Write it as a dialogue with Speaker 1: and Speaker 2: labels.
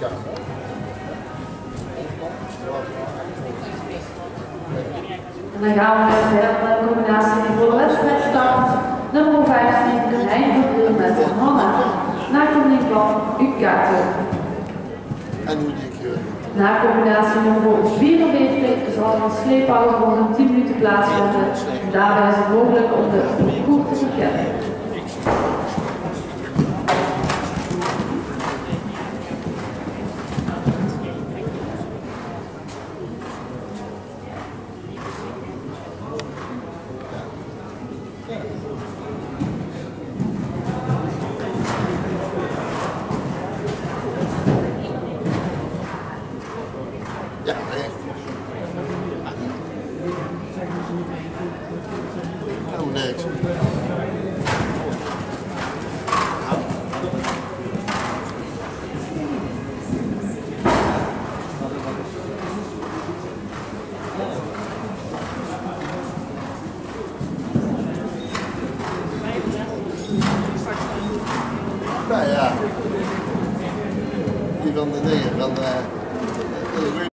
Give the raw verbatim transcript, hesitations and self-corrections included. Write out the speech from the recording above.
Speaker 1: En dan gaan we met de combinatie voor de wedstrijd start. Nummer vijftien, Hein van met Hanna. Nakoming van Ukato.
Speaker 2: En hoe die ik
Speaker 1: Na combinatie nummer vierenveertig zal een sleepauto van tien minuten plaatsvinden. Daarbij is het mogelijk om de parcours te verkennen.
Speaker 2: Ja, nee. Oh, niks. Nou ja, die van de dingen, van de...